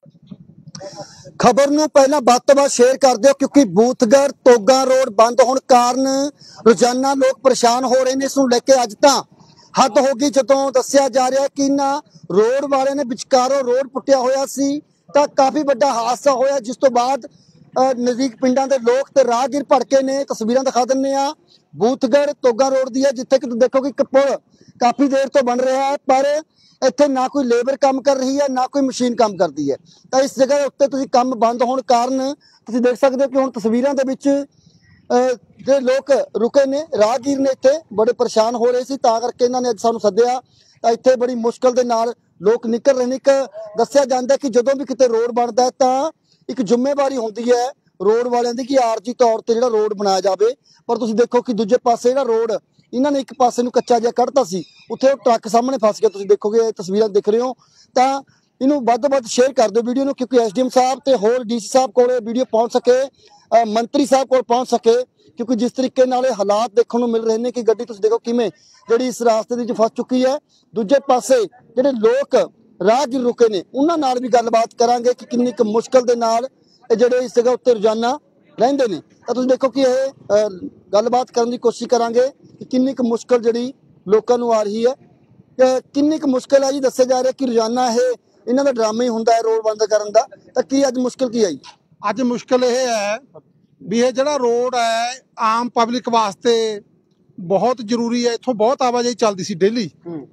खबर नूं पहला ਵੱਧ ਤੋਂ ਵੱਧ शेयर कर दिओ क्योंकि बूथगढ़ तोगा रोड बंद होने कारण रोजाना लोग परेशान हो रहे हैं। इस नूं लेके अज तां हद हो गई जदों दस्सिया जा रहा है कि इन्हां रोड वाले ने विचकारों रोड पुट्टिया होया सी तां काफ़ी वड्डा हादसा होया, जिस तो बाद नज़दीक पिंडां दे लोग ते राहगीर भड़के ने। तस्वीरां दिखा दिंदे आ बूथगढ़ तोगा रोड दी है, जिथे कि तुसीं देखो कि पुल काफ़ी देर तो बन रहा है पर ਇੱਥੇ ਨਾ ਕੋਈ ਲੇਬਰ ਕੰਮ ਕਰ ਰਹੀ ਹੈ ਨਾ ਕੋਈ ਮਸ਼ੀਨ ਕੰਮ ਕਰਦੀ ਹੈ। ਤਾਂ ਇਸ ਜਗ੍ਹਾ ਦੇ ਉੱਤੇ ਤੁਸੀਂ ਕੰਮ ਬੰਦ ਹੋਣ ਕਾਰਨ ਤੁਸੀਂ ਦੇਖ ਸਕਦੇ ਹੋ ਕਿ ਹੁਣ ਤਸਵੀਰਾਂ ਦੇ ਵਿੱਚ ਜਿਹੜੇ ਲੋਕ ਰੁਕੇ ਨੇ ਰਾਹਗੀਰ ਨੇ ਇੱਥੇ ਬੜੇ ਪਰੇਸ਼ਾਨ ਹੋ ਰਹੇ ਸੀ, ਤਾਂ ਕਰਕੇ ਇਹਨਾਂ ਨੇ ਅੱਜ ਸਾਨੂੰ ਸੱਦਿਆ। ਤਾਂ ਇੱਥੇ ਬੜੀ ਮੁਸ਼ਕਲ ਦੇ ਨਾਲ ਲੋਕ ਨਿਕਲ ਰਹੇ ਨੇ। ਇੱਕ ਦੱਸਿਆ ਜਾਂਦਾ ਕਿ ਜਦੋਂ ਵੀ ਕਿਤੇ ਰੋਡ ਬਣਦਾ ਤਾਂ ਇੱਕ ਜ਼ਿੰਮੇਵਾਰੀ ਹੁੰਦੀ ਹੈ ਰੋਡ ਵਾਲਿਆਂ ਦੀ ਕਿ ਆਰਜੀ ਤੌਰ ਤੇ ਜਿਹੜਾ ਰੋਡ ਬਣਾਇਆ ਜਾਵੇ, ਪਰ ਤੁਸੀਂ ਦੇਖੋ ਕਿ ਦੂਜੇ ਪਾਸੇ ਜਿਹੜਾ ਰੋਡ ਇਹਨਾਂ ਨੇ ਇੱਕ ਪਾਸੇ ਨੂੰ ਕੱਚਾ ਜਿਹਾ ਕੱਢਤਾ ਸੀ, ਉੱਥੇ ਉਹ ਟਰੱਕ ਸਾਹਮਣੇ ਫਸ ਗਿਆ। ਤੁਸੀਂ ਦੇਖੋਗੇ ਇਹ ਤਸਵੀਰਾਂ ਦੇਖ ਰਹੇ ਹੋ, ਤਾਂ ਇਹਨੂੰ ਵੱਧ ਤੋਂ ਵੱਧ ਸ਼ੇਅਰ ਕਰ ਦਿਓ ਵੀਡੀਓ ਨੂੰ, ਕਿਉਂਕਿ ਐਸਡੀਐਮ ਸਾਹਿਬ ਤੇ ਹੋਰ ਡੀਸੀ ਸਾਹਿਬ ਕੋਲ ਵੀਡੀਓ ਪਹੁੰਚ ਸਕੇ, ਮੰਤਰੀ ਸਾਹਿਬ ਕੋਲ ਪਹੁੰਚ ਸਕੇ। ਕਿਉਂਕਿ ਜਿਸ ਤਰੀਕੇ ਨਾਲ ਇਹ ਹਾਲਾਤ ਦੇਖਣ ਨੂੰ ਮਿਲ ਰਹੇ ਨੇ ਕਿ ਗੱਡੀ ਤੁਸੀਂ ਦੇਖੋ ਕਿਵੇਂ ਜਿਹੜੀ ਇਸ ਰਾਸਤੇ ਦੇ ਵਿੱਚ ਫਸ ਚੁੱਕੀ ਹੈ। ਦੂਜੇ ਪਾਸੇ ਜਿਹੜੇ ਲੋਕ ਰਾਹਗੀਰ ਰੁਕੇ ਨੇ ਉਹਨਾਂ ਨਾਲ ਵੀ ਗੱਲਬਾਤ ਕਰਾਂਗੇ ਕਿ ਕਿੰਨੀ ਕੁ ਮੁਸ਼ਕਲ ਦੇ ਨਾਲ ਇਹ ਜਿਹੜੇ ਇਸ ਜਗ੍ਹਾ ਉੱਤੇ ਰੋਜ਼ਾਨਾ ਰਹਿੰਦੇ ਨੇ। ਤਾਂ ਤੁਸੀਂ ਦੇਖੋ ਕਿ ਇਹ ਗੱਲਬਾਤ ਕਰਨ ਦੀ ਕੋਸ਼ਿਸ਼ ਕਰਾਂਗੇ ਕਿ ਕਿੰਨੀ ਕੁ ਮੁਸ਼ਕਲ ਜਿਹੜੀ ਲੋਕਾਂ ਨੂੰ ਆ ਰਹੀ ਹੈ, ਕਿੰਨੀ ਕੁ ਮੁਸ਼ਕਲ ਹੈ ਜੀ। ਦੱਸਿਆ ਜਾ ਰਿਹਾ ਕਿ ਰੋਜ਼ਾਨਾ ਇਹ ਇਹਨਾਂ ਦਾ ਡਰਾਮਾ ਹੀ ਹੁੰਦਾ ਹੈ ਰੋਡ ਬੰਦ ਕਰਨ ਦਾ, ਤਾਂ ਕੀ ਅੱਜ ਮੁਸ਼ਕਲ ਕੀ ਆਈ? ਅੱਜ ਮੁਸ਼ਕਲ ਇਹ ਹੈ ਵੀ ਇਹ ਜਿਹੜਾ ਰੋਡ ਹੈ ਆਮ ਪਬਲਿਕ ਵਾਸਤੇ ਬਹੁਤ ਜ਼ਰੂਰੀ ਹੈ। ਇੱਥੋਂ ਬਹੁਤ ਆਵਾਜਾਈ ਚੱਲਦੀ ਸੀ ਡੇਲੀ,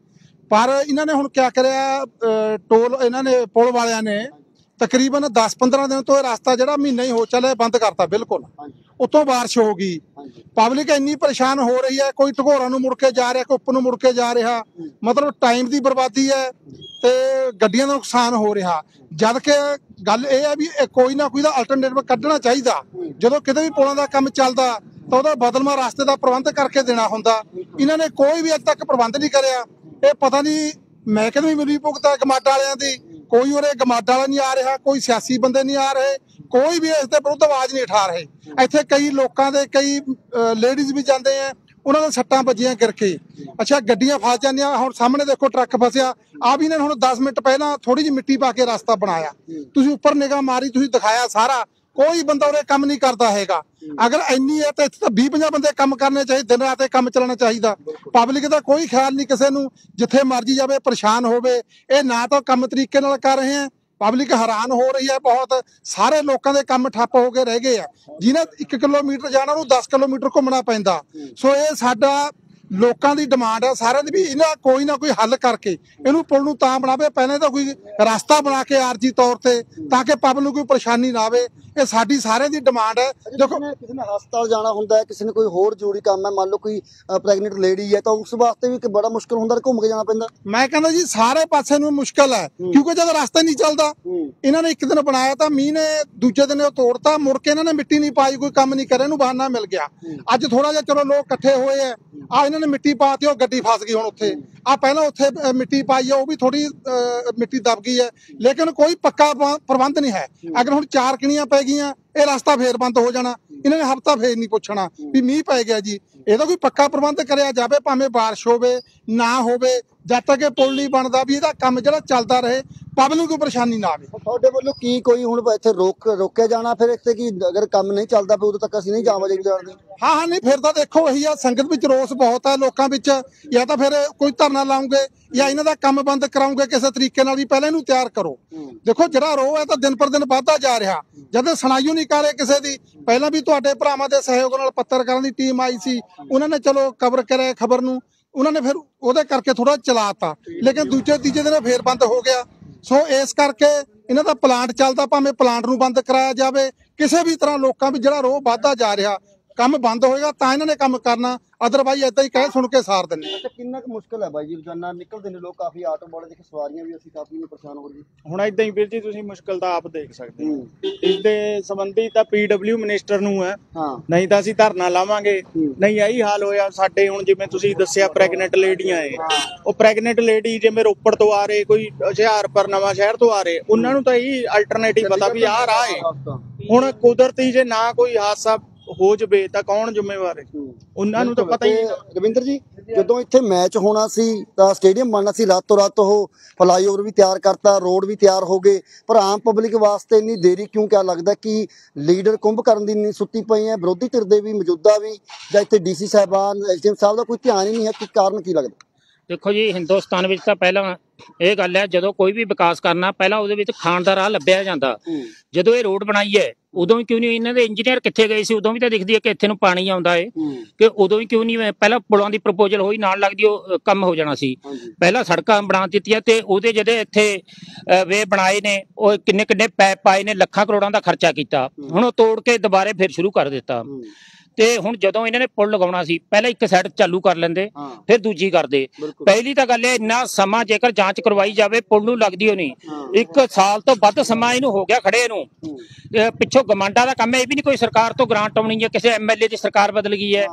ਪਰ ਇਹਨਾਂ ਨੇ ਹੁਣ ਕਿਆ ਕਰਿਆ, ਟੋਲ ਇਹਨਾਂ ਨੇ ਪੁਲ ਵਾਲਿਆਂ ਨੇ ਤਕਰੀਬਨ 10-15 ਦਿਨ ਤੋਂ ਇਹ ਰਸਤਾ ਜਿਹੜਾ ਮਹੀਨਾ ਹੀ ਹੋ ਚੱਲਿਆ ਬੰਦ ਕਰਤਾ ਬਿਲਕੁਲ। ਉੱਤੋਂ ਬਾਰਿਸ਼ ਹੋ ਗਈ, ਪਬਲਿਕ ਇੰਨੀ ਪਰੇਸ਼ਾਨ ਹੋ ਰਹੀ ਹੈ, ਕੋਈ ਢਗੋਰਾਂ ਨੂੰ ਮੁੜ ਕੇ ਜਾ ਰਿਹਾ, ਕੋਈ ਉੱਪ ਨੂੰ ਮੁੜ ਕੇ ਜਾ ਰਿਹਾ, ਮਤਲਬ ਟਾਈਮ ਦੀ ਬਰਬਾਦੀ ਹੈ ਤੇ ਗੱਡੀਆਂ ਦਾ ਨੁਕਸਾਨ ਹੋ ਰਿਹਾ। ਜਦ ਕਿ ਗੱਲ ਇਹ ਹੈ ਵੀ ਕੋਈ ਨਾ ਕੋਈ ਦਾ ਅਲਟਰਨੇਟਿਵ ਕੱਢਣਾ ਚਾਹੀਦਾ। ਜਦੋਂ ਕਿਤੇ ਵੀ ਪੁਲਾਂ ਦਾ ਕੰਮ ਚੱਲਦਾ ਤਾਂ ਉਹਦਾ ਬਦਲਵਾਂ ਰਸਤੇ ਦਾ ਪ੍ਰਬੰਧ ਕਰਕੇ ਦੇਣਾ ਹੁੰਦਾ। ਇਹਨਾਂ ਨੇ ਕੋਈ ਵੀ ਅੱਜ ਤੱਕ ਪ੍ਰਬੰਧ ਨਹੀਂ ਕਰਿਆ। ਇਹ ਪਤਾ ਨਹੀਂ ਮਹਿਕਮੇ ਵੀ ਮਿਲੀ ਭੁਗਤਾ ਗਮਾਡਾ ਵਾਲਿਆਂ ਦੀ, ਕੋਈ ਉਰੇ ਗਮਾਡਾ ਵਾਲਾ ਨਹੀਂ ਆ ਰਿਹਾ, ਕੋਈ ਸਿਆਸੀ ਬੰਦੇ ਨਹੀਂ ਆ ਰਹੇ, ਕੋਈ ਵੀ ਇਸ ਦੇ ਵਿਰੁੱਧ ਆਵਾਜ਼ ਨਹੀਂ ਉਠਾ ਰਹੇ। ਇੱਥੇ ਕਈ ਲੋਕਾਂ ਦੇ ਕਈ ਲੇਡੀਜ਼ ਵੀ ਜਾਂਦੇ ਆ, ਉਹਨਾਂ ਦੇ ਸੱਟਾਂ ਵੱਜੀਆਂ ਗਿਰ ਕੇ। ਅੱਛਾ, ਗੱਡੀਆਂ ਫਸ ਜਾਂਦੀਆਂ। ਹੁਣ ਸਾਹਮਣੇ ਦੇਖੋ ਟਰੱਕ ਫਸਿਆ, ਆ ਵੀ ਇਹਨਾਂ ਨੇ ਹੁਣ 10 ਮਿੰਟ ਪਹਿਲਾਂ ਥੋੜੀ ਜਿਹੀ ਮਿੱਟੀ ਪਾ ਕੇ ਰਸਤਾ ਬਣਾਇਆ। ਤੁਸੀਂ ਉੱਪਰ ਨਿਗਾਹ ਮਾਰੀ, ਤੁਸੀਂ ਦਿਖਾਇਆ ਸਾਰਾ, ਕੋਈ ਬੰਦਾ ਉਰੇ ਕੰਮ ਨਹੀਂ ਕਰਦਾ ਹੈਗਾ। ਅਗਰ ਇੰਨੀ ਹੈ ਤਾਂ ਇੱਥੇ ਤਾਂ 20-50 ਬੰਦੇ ਕੰਮ ਕਰਨੇ ਚਾਹੀਦੇ, ਦਿਨ ਰਾਤ ਇਹ ਕੰਮ ਚੱਲਣਾ ਚਾਹੀਦਾ। ਪਬਲਿਕ ਦਾ ਕੋਈ ਖਿਆਲ ਨਹੀਂ ਕਿਸੇ ਨੂੰ, ਜਿੱਥੇ ਮਰਜੀ ਜਾਵੇ ਪਰੇਸ਼ਾਨ ਹੋਵੇ। ਇਹ ਨਾ ਤਾਂ ਕੰਮ ਤਰੀਕੇ ਨਾਲ ਕਰ ਰਹੇ ਹੈ, ਪਬਲਿਕ ਹੈਰਾਨ ਹੋ ਰਹੀ ਹੈ ਬਹੁਤ। ਸਾਰੇ ਲੋਕਾਂ ਦੇ ਕੰਮ ਠੱਪ ਹੋ ਕੇ ਰਹਿ ਗਏ ਆ। ਜਿਹਨੇ 1 ਕਿਲੋਮੀਟਰ ਜਾਣਾ ਉਹਨੂੰ 10 ਕਿਲੋਮੀਟਰ ਘੁੰਮਣਾ ਪੈਂਦਾ। ਸੋ ਇਹ ਸਾਡਾ ਲੋਕਾਂ ਦੀ ਡਿਮਾਂਡ ਹੈ ਸਾਰਿਆਂ ਦੀ ਵੀ ਇਹਨਾਂ ਕੋਈ ਨਾ ਕੋਈ ਹੱਲ ਕਰਕੇ ਇਹਨੂੰ ਪੁਲ ਨੂੰ ਤਾਂ ਬਣਾਵੇ, ਪਹਿਲਾਂ ਤਾਂ ਕੋਈ ਰਸਤਾ ਬਣਾ ਕੇ ਆਰਜੀ ਤੌਰ ਤੇ, ਤਾਂ ਕਿ ਪਬਲਿਕ ਨੂੰ ਕੋਈ ਪਰੇਸ਼ਾਨੀ ਨਾ ਆਵੇ। ਇਹ ਸਾਡੀ ਸਾਰਿਆਂ ਦੀ ਡਿਮਾਂਡ ਹੈ। ਦੇਖੋ ਕਿਸੇ ਨੇ ਹਸਪਤਾਲ ਜਾਣਾ ਹੁੰਦਾ ਹੈ, ਕਿਸੇ ਨੇ ਕੋਈ ਹੋਰ ਜ਼ਰੂਰੀ ਕੰਮ ਹੈ, ਮੰਨ ਲਓ ਕੋਈ ਪ੍ਰੈਗਨੈਂਟ ਲੇਡੀ ਹੈ, ਤਾਂ ਉਸ ਵਾਸਤੇ ਵੀ ਬੜਾ ਮੁਸ਼ਕਲ ਹੁੰਦਾ, ਘੁੰਮ ਕੇ ਜਾਣਾ ਪੈਂਦਾ। ਮੈਂ ਕਹਿੰਦਾ ਜੀ ਸਾਰੇ ਪਾਸੇ ਨੂੰ ਮੁਸ਼ਕਲ ਹੈ, ਕਿਉਂਕਿ ਜਦ ਰਸਤਾ ਨਹੀਂ ਚੱਲਦਾ। ਇਹਨਾਂ ਨੇ ਇੱਕ ਦਿਨ ਬਣਾਇਆ ਤਾਂ ਮੀਂਹ ਨੇ ਦੂਜੇ ਦਿਨ ਉਹ ਤੋੜਤਾ, ਮੁੜ ਕੇ ਇਹਨਾਂ ਨੇ ਮਿੱਟੀ ਨਹੀਂ ਪਾਈ, ਕੋਈ ਕੰਮ ਨਹੀਂ ਕਰਿਆ, ਇਹਨੂੰ ਬਹਾਨਾ ਮਿਲ ਗਿਆ। ਅੱਜ ਥੋੜਾ ਜਿਹਾ ਚਲੋ ਲੋਕ ਇਕੱਠੇ ਹੋਏ ਆ, ਇਹਨਾਂ ਨੇ ਮਿੱਟੀ ਪਾਤੀ, ਉਹ ਗੱਡੀ ਫਸ ਗਈ। ਹੁਣ ਉੱਥੇ ਪਹਿਲਾਂ ਉੱਥੇ ਮਿੱਟੀ ਪਾਈ ਆ, ਉਹ ਵੀ ਥੋੜੀ ਮਿੱਟੀ ਦਬ ਗਈ ਹੈ, ਲੇਕਿਨ ਕੋਈ ਪੱਕਾ ਪ੍ਰਬੰਧ ਨਹੀਂ ਹੈ। ਅਗਰ ਹੁਣ 4 ਕਿਣੀਆਂ ਪੈ ਗਈਆਂ, ਇਹ ਰਸਤਾ ਫੇਰ ਬੰਦ ਹੋ ਜਾਣਾ। ਇਹਨਾਂ ਨੇ ਹਫ਼ਤਾ ਫੇਰ ਨਹੀਂ ਪੁੱਛਣਾ ਵੀ ਮੀਂਹ ਪੈ ਗਿਆ ਜੀ। ਇਹਦਾ ਕੋਈ ਪੱਕਾ ਪ੍ਰਬੰਧ ਕਰਿਆ ਜਾਵੇ, ਭਾਵੇਂ ਬਾਰਿਸ਼ ਹੋਵੇ ਨਾ ਹੋਵੇ, ਜਦ ਤੱਕ ਇਹ ਪੁਲ ਨਹੀਂ ਬਣਦਾ ਵੀ ਇਹਦਾ ਕੰਮ ਜਿਹੜਾ ਚੱਲਦਾ ਰਹੇ, ਪਬਲਿਕ ਨੂੰ ਕੋਈ ਪਰੇਸ਼ਾਨੀ ਨਾ ਆਵੇ। ਤੁਹਾਡੇ ਵੱਲੋਂ ਕੀ ਕੋਈ ਹੁਣ ਇੱਥੇ ਰੋਕਿਆ ਜਾਣਾ ਫਿਰ ਇੱਥੇ ਕਿ ਅਗਰ ਕੰਮ ਨਹੀਂ ਚੱਲਦਾ ਫਿਰ ਉਦੋਂ ਤੱਕ ਅਸੀਂ ਨਹੀਂ ਜਾਵਾਂਗੇ ਜਾਣਦੇ? ਹਾਂ ਨਹੀਂ, ਫਿਰ ਤਾਂ ਦੇਖੋ ਇਹੀ ਆ, ਸੰਗਤ ਵਿੱਚ ਰੋਸ ਬਹੁਤ ਹੈ ਲੋਕਾਂ ਵਿੱਚ। ਜਾਂ ਤਾਂ ਫਿਰ ਕੋਈ ਧਰਨਾ ਲਾਉਂਗੇ ਜਾਂ ਇਹਨਾਂ ਦਾ ਕੰਮ ਬੰਦ ਕਰਾਉਂਗੇ ਕਿਸੇ ਤਰੀਕੇ ਨਾਲ, ਵੀ ਪਹਿਲਾਂ ਇਹਨੂੰ ਤਿਆਰ ਕਰੋ। ਦੇਖੋ ਜਿਹੜਾ ਰੋਹ ਹੈ ਤਾਂ ਦਿਨ ਪਰ ਦਿਨ ਵੱਧਦਾ ਜਾ ਰਿਹਾ। ਜਦ ਸੁਣਾਈਓ ਨਹੀਂ ਕਰ ਰਹੇ ਕਿਸੇ ਦੀ, ਪਹਿਲਾਂ ਵੀ ਤੁਹਾਡੇ ਭਰਾਵਾਂ ਦੇ ਸਹਿਯੋਗ ਨਾਲ ਪੱਤਰਕਾਰਾਂ ਦੀ ਟੀਮ ਆਈ ਸੀ, ਉਹਨਾਂ ਨੇ ਚਲੋ ਕਵਰ ਕਰਿਆ ਖਬਰ ਨੂੰ, ਉਹਨਾਂ ਨੇ ਫਿਰ ਉਹਦੇ ਕਰਕੇ ਥੋੜਾ ਚਲਾਤਾ, ਲੇਕਿਨ ਦੂਜੇ ਤੀਜੇ ਦਿਨ ਫੇਰ ਬੰਦ ਹੋ ਗਿਆ। ਸੋ ਇਸ ਕਰਕੇ ਇਹਨਾਂ ਦਾ ਪਲਾਂਟ ਚੱਲਦਾ, ਭਾਵੇਂ ਪਲਾਂਟ ਨੂੰ ਬੰਦ ਕਰਾਇਆ ਜਾਵੇ। ਕਿਸੇ ਵੀ ਤਰ੍ਹਾਂ ਲੋਕਾਂ ਵੀ ਜਿਹੜਾ ਰੋਹ ਵੱਧਦਾ ਜਾ ਰਿਹਾ, ਕੰਮ ਬੰਦ ਹੋਏਗਾ ਤਾਂ ਇਹਨਾਂ ਨੇ ਕੰਮ ਕਰਨਾ, ਅਦਰਵਾਈਜ਼ ਏਦਾਂ ਹੀ ਕਹਿ ਸੁਣ ਕੇ ਸਾਰ ਦਿੰਦੇ। ਅੱਛਾ, ਕਿੰਨਾ ਕੁ ਮੁਸ਼ਕਲ ਹੈ ਬਾਈ ਜੀ? ਰੋਜ਼ਾਨਾ ਨਿਕਲਦੇ ਨੇ ਲੋਕ, ਕਾਫੀ ਆਟੋ ਵਾਲੇ ਦੇ ਸਵਾਰੀਆਂ ਵੀ ਅਸੀਂ ਕਾਫੀ ਪਰੇਸ਼ਾਨ ਹੋ ਰਹੀ। ਹੁਣ ਏਦਾਂ ਹੀ ਵੀਰ ਜੀ, ਤੁਸੀਂ ਮੁਸ਼ਕਲ ਤਾਂ ਆਪ ਦੇਖ ਸਕਦੇ ਹੋ। ਇਸ ਦੇ ਸੰਬੰਧੀ ਤਾਂ PW ਮਿਨਿਸਟਰ ਨੂੰ ਹੈ, ਨਹੀਂ ਤਾਂ ਅਸੀਂ ਧਰਨਾ ਲਾਵਾਂਗੇ। ਨਹੀਂ ਇਹੀ ਹਾਲ ਹੋਇਆ ਸਾਡੇ। ਹੁਣ ਜਿਵੇਂ ਤੁਸੀਂ ਦੱਸਿਆ ਪ੍ਰੈਗਨੈਂਟ ਲੇਡੀਆਂ ਏ, ਉਹ ਪ੍ਰੈਗਨੈਂਟ ਲੇਡੀ ਜਿਵੇਂ ਰੋਪੜ ਤੋਂ ਆ ਰਹੇ, ਕੋਈ ਹੁਸ਼ਿਆਰਪੁਰ ਨਵਾਂ ਸ਼ਹਿਰ ਤੋਂ ਆ ਰਹੇ, ਉਹਨਾਂ ਨੂੰ ਤਾਂ ਇਹੀ ਅਲਟਰਨੇਟਿਵ ਪਤਾ ਵੀ ਆਹ ਰਾਹ ਏ। ਹੁਣ ਕੁਦਰਤੀ ਜੇ ਨਾ ਕੋਈ ਹਾਦਸਾ ਹੋ ਜਵੇ ਤਾਂ ਕੌਣ ਜ਼ਿੰਮੇਵਾਰ ਹੈ? ਉਹਨਾਂ ਨੂੰ ਤਾਂ ਪਤਾ ਹੀ। ਰਵਿੰਦਰ ਜੀ, ਜਦੋਂ ਇੱਥੇ ਮੈਚ ਹੋਣਾ ਸੀ ਤਾਂ ਸਟੇਡੀਅਮ ਬਣਨਾ ਸੀ, ਰਾਤੋਂ ਰਾਤ ਉਹ ਫਲਾਈਓਵਰ ਵੀ ਤਿਆਰ ਕਰਤਾ, ਰੋਡ ਵੀ ਤਿਆਰ ਹੋ ਗਏ, ਪਰ ਆਮ ਪਬਲਿਕ ਵਾਸਤੇ ਇੰਨੀ ਦੇਰੀ ਕਿਉਂ? ਕਿਆ ਲੱਗਦਾ ਕਿ ਲੀਡਰ ਕੁੰਭ ਕਰਨ ਦੀ ਨਹੀਂ ਸੁੱਤੀ ਪਈ ਹੈ, ਵਿਰੋਧੀ ਧਿਰ ਦੇ ਵੀ ਮੌਜੂਦਾ ਵੀ, ਜਾਂ ਇੱਥੇ ਡੀਸੀ ਸਾਹਿਬਾਨ ਐਸਡੀਐਮ ਸਾਹਿਬ ਦਾ ਕੋਈ ਧਿਆਨ ਹੀ ਨਹੀਂ ਹੈ? ਕੀ ਕਾਰਨ ਕੀ ਲੱਗਦਾ? ਦੇਖੋ ਜੀ, ਹਿੰਦੁਸਤਾਨ ਵਿੱਚ ਤਾਂ ਪਹਿਲਾਂ ਇਹ ਗੱਲ ਹੈ, ਜਦੋਂ ਕੋਈ ਵੀ ਵਿਕਾਸ ਕਰਨਾ ਪਹਿਲਾਂ ਉਹਦੇ ਵਿੱਚ ਖਾਣ ਦਾ ਰਾਹ ਲੱਭਿਆ ਜਾਂਦਾ। ਜਦੋਂ ਇਹ ਰੋਡ ਬਣਾਈ ਹੈ ਉਦੋਂ ਵੀ ਕਿਉਂ ਨਹੀਂ ਇਹਨਾਂ ਦੇ ਇੰਜੀਨੀਅਰ ਕਿੱਥੇ ਗਏ ਸੀ? ਉਦੋਂ ਵੀ ਤਾਂ ਦਿਖਦੀ ਹੈ ਕਿ ਇੱਥੇ ਨੂੰ ਪਾਣੀ ਆਉਂਦਾ ਹੈ, ਕਿ ਉਦੋਂ ਵੀ ਕਿਉਂ ਨਹੀਂ ਪਹਿਲਾਂ ਪੁਲਾਂ ਦੀ ਪ੍ਰਪੋਜ਼ਲ ਹੋਈ, ਨਾਲ ਲੱਗਦੀ ਉਹ ਕੰਮ ਹੋ ਜਾਣਾ ਸੀ। ਪਹਿਲਾਂ ਸੜਕਾਂ ਬਣਾ ਦਿੱਤੀਆਂ ਤੇ ਉਹਦੇ ਜਿਹੜੇ ਇੱਥੇ ਵੇ ਬਣਾਏ ਨੇ ਉਹ ਕਿੰਨੇ ਕਿੰਨੇ ਪੈਪ ਪਾਏ ਨੇ, ਲੱਖਾਂ ਕਰੋੜਾਂ ਦਾ ਖਰਚਾ ਕੀਤਾ, ਹੁਣ ਉਹ ਤੋੜ ਕੇ ਦੁਬਾਰੇ ਫਿਰ ਸ਼ੁਰੂ ਕਰ ਦਿੱਤਾ। ਤੇ ਹੁਣ ਜਦੋਂ ਇਹਨਾਂ ਨੇ ਪੁਲ ਲਗਾਉਣਾ ਸੀ ਪਹਿਲਾਂ ਇੱਕ ਸਾਈਡ ਚਾਲੂ ਕਰ ਲੈਂਦੇ, ਫਿਰ ਦੂਜੀ ਕਰਦੇ। ਪਹਿਲੀ ਤਾਂ ਗੱਲ ਇਹ, ਇੰਨਾ ਸਮਾਂ ਜੇਕਰ ਜਾਂਚ ਕਰਵਾਈ ਜਾਵੇ ਪੁਲ ਨੂੰ ਲੱਗਦੀ ਹੋ ਨਹੀਂ, 1 ਸਾਲ ਤੋਂ ਵੱਧ ਸਮਾਂ ਇਹਨੂੰ ਹੋ ਗਿਆ ਖੜੇ ਨੂੰ। ਪਿੱਛੋਂ ਗਮਾਂਡਾ ਦਾ ਕੰਮ ਹੈ, ਇਹ ਵੀ ਨਹੀਂ ਕੋਈ ਸਰਕਾਰ ਤੋਂ ਗ੍ਰਾਂਟ ਆਉਣੀ ਹੈ, ਕਿਸੇ ਐਮਐਲਏ ਦੀ ਸਰਕਾਰ ਬਦਲ ਗਈ ਹੈ।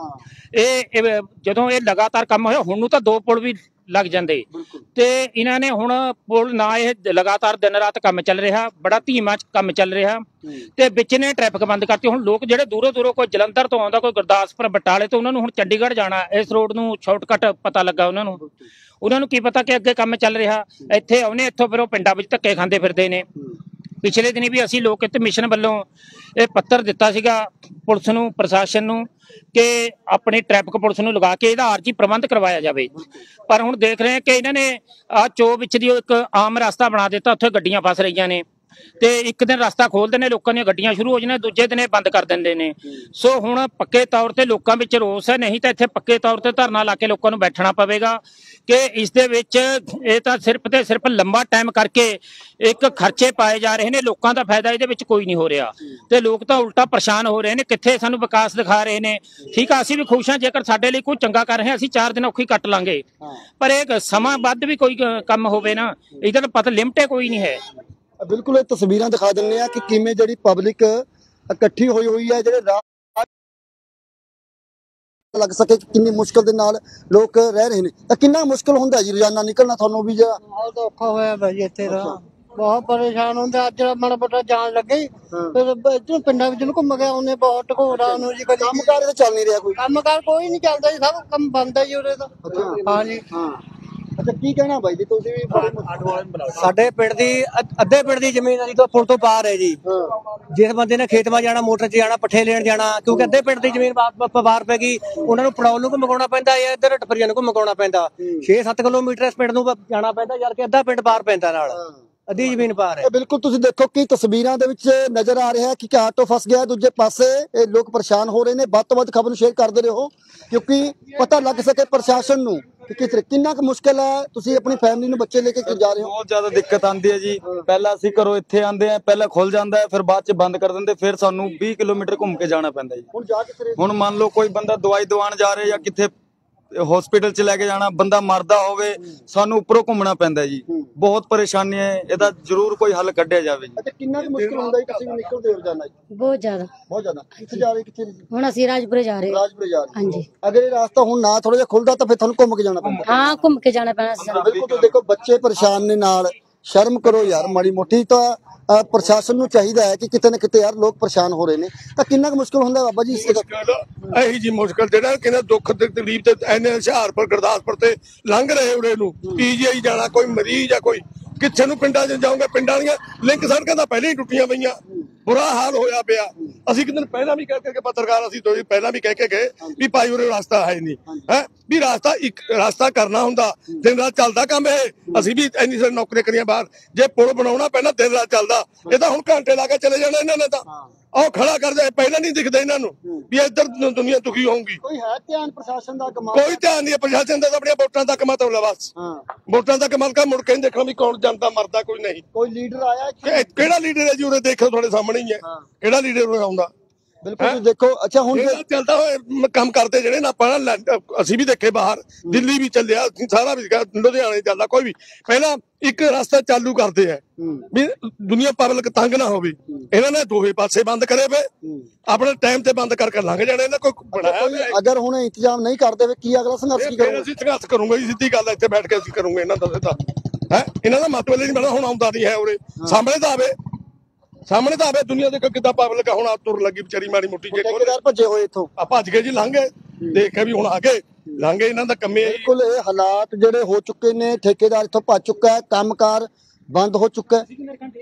ਇਹ ਜਦੋਂ ਇਹ ਲਗਾਤਾਰ ਕੰਮ ਹੋਇਆ, ਹੁਣ ਨੂੰ ਤਾਂ 2 ਪੁਲ ਵੀ ਲੱਗ ਜਾਂਦੇ। ਤੇ ਇਹਨਾਂ ਨੇ ਹੁਣ ਪੁਲ ਨਾ, ਇਹ ਲਗਾਤਾਰ ਦਿਨ ਰਾਤ ਕੰਮ ਚੱਲ ਰਿਹਾ, ਬੜਾ ਧੀਮਾ ਕੰਮ ਚੱਲ ਰਿਹਾ, ਤੇ ਵਿੱਚ ਨੇ ਟ੍ਰੈਫਿਕ ਬੰਦ ਕਰਤੀ। ਹੁਣ ਲੋਕ ਜਿਹੜੇ ਦੂਰੋਂ ਦੂਰੋਂ, ਕੋਈ ਜਲੰਧਰ ਤੋਂ ਆਉਂਦਾ, ਕੋਈ ਗੁਰਦਾਸਪੁਰ ਬਟਾਲੇ ਤੋਂ, ਉਹਨਾਂ ਨੂੰ ਹੁਣ ਚੰਡੀਗੜ੍ਹ ਜਾਣਾ, ਇਸ ਰੋਡ ਨੂੰ ਸ਼ਾਰਟਕਟ ਪਤਾ ਲੱਗਾ ਉਹਨਾਂ ਨੂੰ ਕੀ ਪਤਾ ਕਿ ਅੱਗੇ ਕੰਮ ਚੱਲ ਰਿਹਾ, ਇੱਥੇ ਆਉਣੇ, ਇੱਥੋਂ ਫਿਰ ਉਹ ਪਿੰਡਾਂ ਵਿੱਚ ਧੱਕੇ ਖਾਂਦੇ ਫਿਰਦੇ ਨੇ। ਪਿਛਲੇ ਦਿਨੀ ਵੀ ਅਸੀਂ ਲੋਕ ਇੱਥੇ ਮਿਸ਼ਨ ਵੱਲੋਂ ਇਹ ਪੱਤਰ ਦਿੱਤਾ ਸੀਗਾ ਪੁਲਿਸ ਨੂੰ, ਪ੍ਰਸ਼ਾਸਨ ਨੂੰ, ਕਿ ਆਪਣੀ ਟ੍ਰੈਫਿਕ ਪੁਲਿਸ ਨੂੰ ਲਗਾ ਕੇ ਇਹਦਾ ਆਰਜੀ ਪ੍ਰਬੰਧ ਕਰਵਾਇਆ ਜਾਵੇ। ਪਰ ਹੁਣ ਦੇਖ ਰਹੇ ਹਾਂ ਕਿ ਇਹਨਾਂ ਨੇ ਆਹ ਚੋ ਵਿੱਚ ਦੀ ਇੱਕ ਆਮ ਰਸਤਾ ਬਣਾ ਦਿੱਤਾ, ਉੱਥੇ ਗੱਡੀਆਂ ਫਸ ਰਹੀਆਂ ਨੇ, ਤੇ ਇੱਕ ਦਿਨ ਰਸਤਾ ਖੋਲਦੇ ਨੇ, ਲੋਕਾਂ ਦੀਆਂ ਗੱਡੀਆਂ ਸ਼ੁਰੂ ਹੋ ਜਾਂਦੀਆਂ, ਦੂਜੇ ਦਿਨ ਇਹ ਬੰਦ ਕਰ ਦਿੰਦੇ ਨੇ। ਸੋ ਹੁਣ ਪੱਕੇ ਤੌਰ ਤੇ ਲੋਕਾਂ ਵਿੱਚ ਰੋਸ ਹੈ, ਨਹੀਂ ਤਾਂ ਇੱਥੇ ਪੱਕੇ ਤੌਰ ਤੇ ਧਰਨਾ ਲਾ ਕੇ ਲੋਕਾਂ ਨੂੰ ਬੈਠਣਾ ਪਵੇਗਾ ਕਿ ਇਸ ਦੇ ਵਿੱਚ ਇਹ ਤਾਂ ਸਿਰਫ ਤੇ ਸਿਰਫ ਲੰਬਾ ਟਾਈਮ ਕਰਕੇ ਇੱਕ ਖਰਚੇ ਪਾਏ ਜਾ ਰਹੇ ਨੇ, ਲੋਕਾਂ ਦਾ ਫਾਇਦਾ ਇਹਦੇ ਵਿੱਚ ਕੋਈ ਨਹੀਂ ਹੋ ਰਿਹਾ, ਤੇ ਲੋਕ ਤਾਂ ਉਲਟਾ ਪਰੇਸ਼ਾਨ ਹੋ ਰਹੇ ਨੇ। ਕਿੱਥੇ ਸਾਨੂੰ ਵਿਕਾਸ ਦਿਖਾ ਰਹੇ ਨੇ? ਠੀਕ ਆ, ਅਸੀਂ ਵੀ ਖੁਸ਼ ਹਾਂ ਜੇਕਰ ਸਾਡੇ ਲਈ ਕੋਈ ਚੰਗਾ ਕਰ ਰਹੇ, ਅਸੀਂ 4 ਦਿਨ ਔਖੀ ਕੱਟ ਲਾਂਗੇ, ਪਰ ਇਹ ਸਮਾਂ ਵੱਧ ਵੀ ਕੋਈ ਕੰਮ ਹੋਵੇ ਨਾ, ਇਹਦਾ ਤਾਂ ਪਤਾ ਲਿਮਟ ਕੋਈ ਨਹੀਂ ਹੈ। ਬਿਲਕੁਲ, ਇਹ ਤਸਵੀਰਾਂ ਦਿਖਾ ਦਿੰਦੇ ਆ ਕਿ ਕਿਵੇਂ ਜਿਹੜੀ ਪਬਲਿਕ ਇਕੱਠੀ ਹੋਈ ਹੈ, ਜਿਹੜੇ ਰਾਹ ਲੱਗ ਸਕੇ ਕਿ ਕਿੰਨੀ ਮੁਸ਼ਕਲ ਦੇ ਨਾਲ ਲੋਕ ਰਹਿ ਰਹੇ ਨੇ। ਤਾਂ ਕਿੰਨਾ ਮੁਸ਼ਕਲ ਹੁੰਦਾ ਜੀ ਰੋਜ਼ਾਨਾ ਨਿਕਲਣਾ ਤੁਹਾਨੂੰ ਵੀ? ਜਿਹੜਾ ਬਹੁਤ ਔਖਾ ਹੋਇਆ ਭਾਈ ਇੱਥੇ ਦਾ, ਬਹੁਤ ਪਰੇਸ਼ਾਨ ਹੁੰਦੇ। ਅੱਜ ਮਾੜਾ ਮੋਟਾ ਜਾਣ ਲੱਗੇ ਫਿਰ ਪਿੰਡਾਂ ਵਿੱਚ ਨੂੰ ਘੁੰਮ ਗਿਆ, ਉਹਨੇ ਬਹੁਤ ਢਕੋਰਾ ਨੂੰ ਜੀ। ਕੰਮਕਾਰ ਤਾਂ ਚੱਲ ਨਹੀਂ ਰਿਹਾ, ਕੋਈ ਕੰਮਕਾਰ ਕੋਈ ਨਹੀਂ ਚੱਲਦਾ ਜੀ, ਸਭ ਕੰਮ ਬੰਦ ਹੈ ਜੀ ਉਰੇ ਦਾ। ਹਾਂ ਜੀ। ਅੱਛਾ, ਕੀ ਕਹਿਣਾ ਬਾਈ ਜੀ? ਤੁਸੀਂ ਵੀ ਸਾਡੇ ਪਿੰਡ ਦੀ ਅੱਧੇ ਪਿੰਡ ਦੀ ਜ਼ਮੀਨ ਅਲੀ ਤੋਂ ਪੁਲ ਤੋਂ ਪਾਰ ਹੈ ਜੀ। ਜਿਸ ਬੰਦੇ ਨੇ ਖੇਤ ਮਾ ਜਾਣਾ, ਮੋਟਰ 'ਚ ਜਾਣਾ, ਪੱਠੇ ਲੈਣ ਜਾਣਾ, ਕਿਉਂਕਿ ਅੱਧੇ ਪਿੰਡ ਦੀ ਜ਼ਮੀਨ ਪਾਰ ਪੈ ਗਈ, ਉਹਨਾਂ ਨੂੰ ਪੜੌਲ ਨੂੰ ਘੁੰਮਕਾਉਣਾ ਪੈਂਦਾ ਹੈ, ਇੱਧਰ ਟਪਰੀਆਂ ਨੂੰ ਘੁੰਮਕਾਉਣਾ ਪੈਂਦਾ। 6-7 ਕਿਲੋਮੀਟਰ ਇਸ ਪਿੰਡ ਨੂੰ ਜਾਣਾ ਪੈਂਦਾ, ਯਾਰ ਕਿ ਅੱਧਾ ਪਿੰਡ ਪਾਰ ਪੈਂਦਾ, ਨਾਲ ਅੱਧੀ ਜ਼ਮੀਨ ਪਾਰ ਹੈ। ਬਿਲਕੁਲ, ਤੁਸੀਂ ਦੇਖੋ ਕਿ ਤਸਵੀਰਾਂ ਦੇ ਵਿੱਚ ਨਜ਼ਰ ਆ ਰਿਹਾ ਕਿ ਆਟੋ ਫਸ ਗਿਆ, ਦੂਜੇ ਪਾਸੇ ਇਹ ਲੋਕ ਪਰੇਸ਼ਾਨ ਹੋ ਰਹੇ ਨੇ। ਵੱਧ ਤੋਂ ਵੱਧ ਖਬਰ ਨੂੰ ਸ਼ੇਅਰ ਕਰਦੇ ਰਹੋ, ਕਿਉਂਕਿ ਪਤਾ ਲੱਗ ਸਕੇ ਪ੍ਰਸ਼ਾਸਨ ਨੂੰ ਕਿ ਕਿੰਨਾ ਕੁ ਮੁਸ਼ਕਿਲ ਹੈ। ਤੁਸੀਂ ਆਪਣੀ ਫੈਮਿਲੀ ਨੂੰ, ਬੱਚੇ ਲੈ ਕੇ ਜਾ ਰਹੇ ਹੋ? ਬਹੁਤ ਜ਼ਿਆਦਾ ਦਿੱਕਤ ਆਉਂਦੀ ਹੈ ਜੀ। ਪਹਿਲਾਂ ਅਸੀਂ ਘਰੋਂ ਇੱਥੇ ਆਉਂਦੇ ਆ, ਪਹਿਲਾਂ ਖੁੱਲ ਜਾਂਦਾ ਹੈ, ਫਿਰ ਬਾਅਦ ਚ ਬੰਦ ਕਰ ਦਿੰਦੇ, ਫਿਰ ਸਾਨੂੰ 20 ਕਿਲੋਮੀਟਰ ਘੁੰਮ ਕੇ ਜਾਣਾ ਪੈਂਦਾ ਜੀ। ਹੁਣ ਜਾ ਕਿੱਥੇ ਰਹੇ? ਹੁਣ ਮੰਨ ਲਓ ਕੋਈ ਬੰਦਾ ਦਵਾਈ ਦਵਾਉਣ ਜਾ ਰਿਹਾ ਜਾਂ ਕਿੱਥੇ ਹਸਪੀਟਲ ਚ ਲੈ ਕੇ ਜਾਣਾ, ਬੰਦਾ ਮਰਦਾ ਹੋਵੇ, ਸਾਨੂੰ ਉੱਪਰੋਂ ਘੁੰਮਣਾ ਪੈਂਦਾ ਜੀ। ਬਹੁਤ ਪਰੇਸ਼ਾਨੀ ਹੈ, ਇਹਦਾ ਜ਼ਰੂਰ ਕੋਈ ਹੱਲ ਕੱਢਿਆ ਜਾਵੇ ਜੀ। ਅੱਛਾ, ਕਿੰਨਾ ਕੁ ਮੁਸ਼ਕਿਲ ਹੁੰਦਾ ਜੀ? ਤੁਸੀਂ ਨਿਕਲਦੇ ਹੋ ਰੋਜ਼ਾਨਾ? ਬਹੁਤ ਜ਼ਿਆਦਾ, ਬਹੁਤ ਜ਼ਿਆਦਾ। ਕਿੱਥੇ ਜਾ ਰਹੇ? ਕਿੱਥੇ ਹੁਣ ਅਸੀਂ ਰਾਜਪੁਰੇ ਜਾ ਰਹੇ ਹਾਂ। ਰਾਜਪੁਰੇ ਜਾ ਰਹੇ? ਹਾਂਜੀ। ਅਗਰ ਇਹ ਰਾਸਤਾ ਹੁਣ ਨਾ ਥੋੜਾ ਜਿਹਾ ਖੁੱਲਦਾ ਤਾਂ ਫਿਰ ਤੁਹਾਨੂੰ ਘੁੰਮ ਕੇ ਜਾਣਾ ਪੈਂਦਾ। ਹਾਂ, ਘੁੰਮ ਕੇ ਜਾਣਾ ਪੈਣਾ ਸੀ। ਬਿਲਕੁਲ, ਤੁਸੀਂ ਦੇਖੋ ਬੱਚੇ ਪਰੇਸ਼ਾਨ ਨੇ ਨਾਲ। ਸ਼ਰਮ ਕਰੋ ਯਾਰ ਮਾੜੀ ਮੋਟੀ ਤਾਂ। ਪ੍ਰਸ਼ਾਸਨ ਨੂੰ ਚਾਹੀਦਾ ਹੈ ਕਿ ਕਿਤੇ ਨਾ ਕਿਤੇ ਯਾਰ ਲੋਕ ਪਰੇਸ਼ਾਨ ਹੋ ਰਹੇ ਨੇ। ਤਾਂ ਕਿੰਨਾ ਕੁ ਮੁਸ਼ਕਲ ਹੁੰਦਾ ਬਾਬਾ ਜੀ ਇਸ ਜਗ੍ਹਾ? ਇਹੀ ਜੀ ਮੁਸ਼ਕਲ ਜਿਹੜਾ ਕਿਹਨਾਂ ਦੁੱਖ ਤੇ ਤਕਲੀਫ ਤੇ ਐਨੇ ਹੁਸ਼ਿਆਰਪੁਰ ਗੁਰਦਾਸਪੁਰ ਤੇ ਲੰਘ ਰਹੇ ਉਰੇ ਨੂੰ, ਪੀਜੀਆਈ ਜਾਣਾ, ਕੋਈ ਮਰੀਜ਼ ਆ, ਕੋਈ ਕਿੱਥੇ ਨੂੰ ਪਿੰਡਾਂ 'ਚ ਜਾਓਗੇ, ਪਿੰਡਾਂ ਦੀਆਂ ਲਿੰਕ ਸੜਕਾਂ ਤਾਂ ਪਹਿਲਾਂ ਹੀ ਟੁੱਟੀਆਂ ਪਈਆਂ, ਬੁਰਾ ਹਾਲ ਹੋਇਆ ਪਿਆ। ਅਸੀਂ ਇੱਕ ਦਿਨ ਪਹਿਲਾਂ ਵੀ ਕਹਿ ਕੇ ਪੱਤਰਕਾਰ, ਅਸੀਂ ਪਹਿਲਾਂ ਵੀ ਕਹਿ ਕੇ ਗਏ ਵੀ ਭਾਈ ਉਰੇ ਰਸਤਾ ਹੈ ਨਹੀਂ, ਹੈ ਵੀ ਰਸਤਾ ਕਰਨਾ ਹੁੰਦਾ, ਦਿਨ ਰਾਤ ਚੱਲਦਾ ਕੰਮ ਇਹ। ਅਸੀਂ ਵੀ ਇੰਨੀ ਸਾਰੀ ਨੌਕਰੀਆਂ ਕਰੀਆਂ ਬਾਹਰ, ਜੇ ਪੁਲ ਬਣਾਉਣਾ ਪੈਣਾ ਦਿਨ ਰਾਤ ਚੱਲਦਾ, ਇਹ ਤਾਂ ਹੁਣ ਘੰਟੇ ਲਾ ਕੇ ਚਲੇ ਜਾਣਾ ਇਹਨਾਂ ਨੇ ਤਾਂ। ਆਹ ਖੜਾ ਕਰਦੇ, ਪਹਿਲਾਂ ਨਹੀਂ ਦਿਖਦਾ ਇਹਨਾਂ ਨੂੰ ਵੀ ਇੱਧਰ ਦੁਨੀਆ ਦੁਖੀ ਹੋਊਗੀ। ਕੋਈ ਹੈ ਧਿਆਨ ਪ੍ਰਸ਼ਾਸਨ ਦਾ? ਕੋਈ ਧਿਆਨ ਨਹੀਂ, ਪ੍ਰਸ਼ਾਸਨ ਦਾ ਆਪਣੀਆਂ ਵੋਟਾਂ ਤੱਕ ਮਤਲਬ ਬਸ। ਵੋਟਾਂ ਤੱਕ ਮਤਲਬ ਮੁੜ ਕੇ ਦੇਖਣਾ ਵੀ ਕੌਣ ਜਨਤਾ ਮਰਦਾ, ਕੋਈ ਨਹੀਂ। ਕੋਈ ਲੀਡਰ ਆਇਆ? ਕਿਹੜਾ ਲੀਡਰ ਹੈ ਜੀ ਉਰੇ? ਦੇਖੋ ਤੁਹਾਡੇ ਸਾਹਮਣੇ ਹੀ ਹੈ, ਕਿਹੜਾ ਲੀਡਰ ਆਉਂਦਾ? ਬਿਲਕੁਲ, ਤੁਸੀਂ ਦੇਖੋ। ਅੱਛਾ, ਹੁਣ ਚੱਲਦਾ ਹੋਏ ਕੰਮ ਕਰਦੇ ਜਿਹੜੇ ਨਾ, ਆਪਾਂ ਅਸੀਂ ਵੀ ਦੇਖੇ ਬਾਹਰ, ਦਿੱਲੀ ਵੀ ਚੱਲਿਆ, ਸਾਰਾ ਵੀ ਲੁਧਿਆਣੇ ਚੱਲਦਾ, ਕੋਈ ਵੀ ਪਹਿਲਾਂ ਇੱਕ ਰਸਤਾ ਚਾਲੂ ਕਰਦੇ ਆ ਵੀ ਦੁਨੀਆ ਪਬਲਿਕ ਤੰਗ ਨਾ ਹੋਵੇ। ਇਹਨਾਂ ਨੇ ਦੋਹੇ ਪਾਸੇ ਬੰਦ ਕਰੇ ਪਏ, ਆਪਣੇ ਟਾਈਮ ਤੇ ਬੰਦ ਕਰਕੇ ਲੰਘ ਜਾਣੇ। ਇਹਨਾਂ ਕੋਈ ਬਣਾਇਆ ਅਗਰ ਹੁਣ ਇੰਤਜ਼ਾਮ ਨਹੀਂ ਕਰਦੇ ਕੀ ਅਗਲਾ ਸੰਘਰਸ਼ ਕੀ ਕਰੋਗੇ? ਅਸੀਂ ਸੰਘਰਸ਼ ਕਰੂੰਗੇ ਜੀ, ਸਿੱਧੀ ਗੱਲ, ਇੱਥੇ ਬੈਠ ਕੇ ਅਸੀਂ ਕਰੂੰਗੇ ਇਹਨਾਂ ਦਾ ਸਿੱਧਾ। ਹੈ ਇਹਨਾਂ ਦਾ ਮਤਲਬ ਨਹੀਂ ਬਣਨਾ, ਹੁਣ ਆਉਂਦਾ ਨਹੀਂ ਹੈ ਉਰੇ, ਸਾਹਮਣੇ ਤਾਂ ਆਵੇ, ਸਾਹਮਣੇ ਤਾਂ ਆਵੇ। ਦੁਨੀਆ ਦੇਖੋ ਕਿੱਦਾਂ ਪਬਲਿਕ ਹੁਣ ਤੁਰ ਲੱਗੀ ਵਿਚਾਰੀ ਮਾੜੀ ਮੋਟੀ। ਠੇਕੇਦਾਰ ਭੱਜੇ ਹੋਏ ਇੱਥੋਂ, ਭੱਜ ਗਏ ਜੀ, ਲੰਘ ਗਏ, ਦੇਖ ਕੇ ਵੀ ਹੁਣ ਆ ਗਏ ਲਾਂਘੇ ਇਹਨਾਂ ਦਾ ਕੰਮੇ ਹੈ ਜੀ। ਬਿਲਕੁਲ ਇਹ ਹਾਲਾਤ ਜਿਹੜੇ ਹੋ ਚੁੱਕੇ ਨੇ, ਠੇਕੇਦਾਰ ਇੱਥੋਂ ਭੱਜ ਚੁੱਕਾ ਹੈ, ਕੰਮਕਾਰ ਬੰਦ ਹੋ ਚੁੱਕਾ ਹੈ।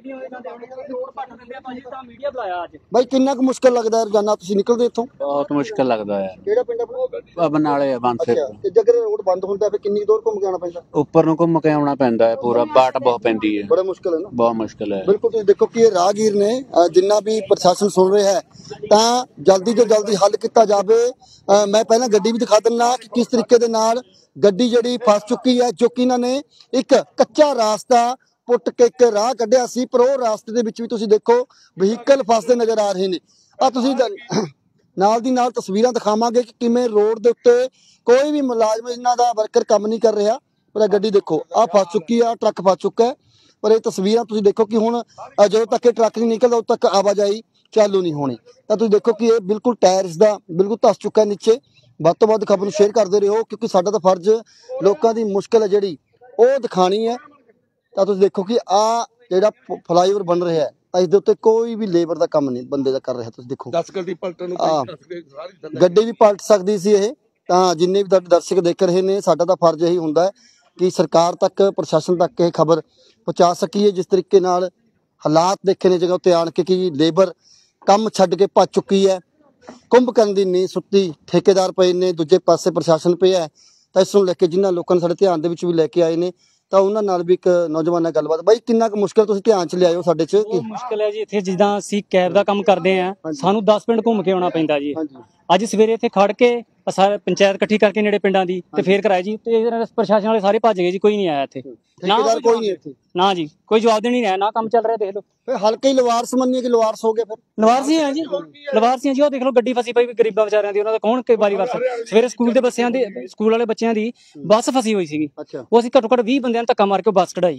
ਬਾਈ ਕਿੰਨਾ ਕੁ ਮੁਸ਼ਕਲ ਲੱਗਦਾ ਹੈ ਰੋਜ਼ਾਨਾ ਤੁਸੀਂ ਨਿਕਲਦੇ ਇੱਥੋਂ? ਬਹੁਤ ਮੁਸ਼ਕਲ ਲੱਗਦਾ ਹੈ। ਕਿਹੜਾ ਪਿੰਡ ਆਪਣਾ? ਬਰਨਾਲੇ ਆ ਬੰਸੇ ਤੇ ਜੇਕਰ ਰੋਡ ਬੰਦ ਹੁੰਦਾ ਫਿਰ ਕਿੰਨੀ ਦੂਰ ਘੁੰਮ ਕੇ ਆਉਣਾ ਪੈਂਦਾ? ਉੱਪਰ ਨੂੰ ਘੁੰਮ ਕੇ ਆਉਣਾ ਪੈਂਦਾ ਹੈ, ਪੂਰਾ ਬਾਟ ਬਹੁਤ ਪੈਂਦੀ ਹੈ, ਬੜਾ ਮੁਸ਼ਕਲ ਹੈ ਨਾ। ਬਹੁਤ ਮੁਸ਼ਕਲ ਹੈ। ਬਿਲਕੁਲ ਤੁਸੀਂ ਦੇਖੋ ਕਿ ਇਹ ਰਾਹਗੀਰ ਨੇ, ਜਿੰਨਾ ਵੀ ਪ੍ਰਸ਼ਾਸਨ ਸੁਣ ਰਿਹਾ ਹੈ ਤਾਂ ਜਲਦੀ ਤੋਂ ਜਲਦੀ ਹੱਲ ਕੀਤਾ ਜਾਵੇ। ਮੈਂ ਪਹਿਲਾਂ ਗੱਡੀ ਵੀ ਦਿਖਾ ਦਿੰਦਾ ਕਿ ਕਿਸ ਤਰੀਕੇ ਦੇ ਨਾਲ ਗੱਡੀ ਜਿਹੜੀ ਫਸ ਚੁੱਕੀ ਹੈ, ਜੋ ਕਿ ਇਹਨਾਂ ਨੇ ਇੱਕ ਕੱਚਾ ਰਾਸਤਾ ਪੁੱਟ ਕੇ ਇੱਕ ਰਾਹ ਕੱਢਿਆ ਸੀ, ਪਰ ਉਹ ਰਾਸਤੇ ਦੇ ਵਿੱਚ ਵੀ ਤੁਸੀਂ ਦੇਖੋ ਵਹੀਕਲ ਫਸਦੇ ਨਜ਼ਰ ਆ ਰਹੇ ਨੇ। ਆ ਤੁਸੀਂ ਨਾਲ ਦੀ ਨਾਲ ਤਸਵੀਰਾਂ ਦਿਖਾਵਾਂਗੇ ਕਿ ਕਿਵੇਂ ਰੋਡ ਦੇ ਉੱਤੇ ਕੋਈ ਵੀ ਮੁਲਾਜ਼ਮ ਇਹਨਾਂ ਦਾ ਵਰਕਰ ਕੰਮ ਨਹੀਂ ਕਰ ਰਿਹਾ। ਪਰ ਇਹ ਗੱਡੀ ਦੇਖੋ ਆ ਫਸ ਚੁੱਕੀ ਆ, ਟਰੱਕ ਫਸ ਚੁੱਕਾ ਹੈ। ਪਰ ਇਹ ਤਸਵੀਰਾਂ ਤੁਸੀਂ ਦੇਖੋ ਕਿ ਹੁਣ ਜਦੋਂ ਤੱਕ ਇਹ ਟਰੱਕ ਨਹੀਂ ਨਿਕਲਦਾ ਉਦੋਂ ਤੱਕ ਆਵਾਜਾਈ ਚਾਲੂ ਨਹੀਂ ਹੋਣੀ। ਤਾਂ ਤੁਸੀਂ ਦੇਖੋ ਕਿ ਇਹ ਬਿਲਕੁਲ ਟਾਇਰ ਇਸਦਾ ਬਿਲਕੁਲ ਧਸ ਚੁੱਕਾ ਹੈ ਨੀਚੇ। ਵੱਧ ਤੋਂ ਵੱਧ ਖਬਰ ਨੂੰ ਸ਼ੇਅਰ ਕਰਦੇ ਰਹੋ, ਕਿਉਂਕਿ ਸਾਡਾ ਤਾਂ ਫਰਜ਼ ਲੋਕਾਂ ਦੀ ਮੁਸ਼ਕਲ ਹੈ ਜਿਹੜੀ ਉਹ ਦਿਖਾਣੀ ਹੈ। ਤਾਂ ਤੁਸੀਂ ਦੇਖੋ ਕਿ ਆ ਜਿਹੜਾ ਫਲਾਈਓਵਰ ਬਣ ਰਿਹਾ ਹੈ ਤਾਂ ਇਸ ਦੇ ਉੱਤੇ ਕੋਈ ਵੀ ਲੇਬਰ ਦਾ ਕੰਮ ਨਹੀਂ ਬੰਦੇ ਦਾ ਕਰ ਰਿਹਾ। ਤੁਸੀਂ ਦੇਖੋ 10 ਗੱਡੀ ਪਲਟਣ ਨੂੰ ਗੱਡੀ ਵੀ ਪਲਟ ਸਕਦੀ ਸੀ ਇਹ। ਤਾਂ ਜਿੰਨੇ ਵੀ ਤੁਹਾਡੇ ਦਰਸ਼ਕ ਦੇਖ ਰਹੇ ਨੇ, ਸਾਡਾ ਤਾਂ ਫਰਜ਼ ਇਹੀ ਹੁੰਦਾ ਹੈ ਕਿ ਸਰਕਾਰ ਤੱਕ, ਪ੍ਰਸ਼ਾਸਨ ਤੱਕ ਇਹ ਖਬਰ ਪਹੁੰਚਾ ਸਕੀਏ। ਜਿਸ ਤਰੀਕੇ ਨਾਲ ਹਾਲਾਤ ਦੇਖੇ ਨੇ ਜਗ੍ਹਾ ਉੱਤੇ ਆਣ ਕੇ ਕਿ ਲੇਬਰ ਕੰਮ ਛੱਡ ਕੇ ਭੱਜ ਚੁੱਕੀ ਹੈ, ਕੁੰਭਕਰਨ ਦੀ ਨੀਂਦ ਸੁੱਤੀ, ਠੇਕੇਦਾਰ ਪਏ ਨੇ, ਦੂਜੇ ਪਾਸੇ ਪ੍ਰਸ਼ਾਸਨ ਪਿਆ ਹੈ। ਤਾਂ ਇਸ ਨੂੰ ਲੈ ਕੇ ਜਿਨ੍ਹਾਂ ਲੋਕਾਂ ਨੇ ਸਾਡੇ ਧਿਆਨ ਦੇ ਵਿੱਚ ਵੀ ਲੈ ਕੇ ਆਏ ਨੇ, ਤਾਂ ਉਹਨਾਂ ਨਾਲ ਵੀ ਇੱਕ ਨੌਜਵਾਨ ਨਾਲ ਗੱਲਬਾਤ। ਬਾਈ ਕਿੰਨਾ ਕੁ ਮੁਸ਼ਕਲ ਤੁਸੀਂ ਧਿਆਨ ਚ ਲਿਆਇਓ ਸਾਡੇ ਚ? ਬਹੁਤ ਮੁਸ਼ਕਲ ਹੈ ਜੀ ਇੱਥੇ, ਜਿੱਦਾਂ ਅਸੀਂ ਕੈਬ ਦਾ ਕੰਮ ਕਰਦੇ ਆ, ਸਾਨੂੰ 10 ਪਿੰਡ ਘੁੰਮ ਕੇ ਆਉਣਾ ਪੈਂਦਾ ਜੀ। ਅੱਜ ਸਵੇਰੇ ਇੱਥੇ ਖੜ ਕੇ ਸਾਰੇ ਪੰਚਾਇਤ ਇਕੱਠੀ ਕਰਕੇ ਨੇੜੇ ਪਿੰਡਾਂ ਦੀ ਤੇ ਫੇਰ ਕਰਾਇਆ ਜੀ, ਤੇ ਪ੍ਰਸ਼ਾਸਨ ਵਾਲੇ ਸਾਰੇ ਭੱਜ ਗਏ ਜੀ, ਕੋਈ ਨਹੀਂ ਆਇਆ ਇੱਥੇ। ਠੇਕੇਦਾਰ ਕੋਈ ਨਹੀਂ ਇੱਥੇ? ਨਾ ਜੀ, ਕੋਈ ਜਵਾਬ ਦੇਣ ਨਹੀਂ ਆਇਆ, ਨਾ ਕੰਮ ਚੱਲ ਰਿਹਾ। ਦੇਖ ਲਓ ਫਿਰ ਹਲਕੇ ਹੀ ਲਵਾਰਸ ਮੰਨੀਏ ਕਿ ਲਵਾਰਸ ਹੋ ਗਏ? ਫਿਰ ਲਵਾਰਸੀ ਆ ਜੀ, ਲਵਾਰਸੀ ਆ ਜੀ। ਉਹ ਦੇਖ ਲਓ ਗੱਡੀ ਫਸੀ ਪਈ ਗਰੀਬਾਂ ਵਿਚਾਰਿਆਂ ਦੀ, ਉਹਨਾਂ ਦਾ ਕੌਣ ਕਈ ਵਾਰੀ ਵਰਸ। ਸਵੇਰੇ ਸਕੂਲ ਦੇ ਬੱਸਿਆਂ ਦੀ, ਸਕੂਲ ਵਾਲੇ ਬੱਚਿਆਂ ਦੀ ਬੱਸ ਫਸੀ ਹੋਈ ਸੀਗੀ, ਉਹ ਅਸੀਂ ਘੱਟੋ ਘੱਟ 20 ਬੰਦਿਆਂ ਨੂੰ ਧੱਕਾ ਮਾਰ ਕੇ ਬੱਸ ਕਢਾਈ,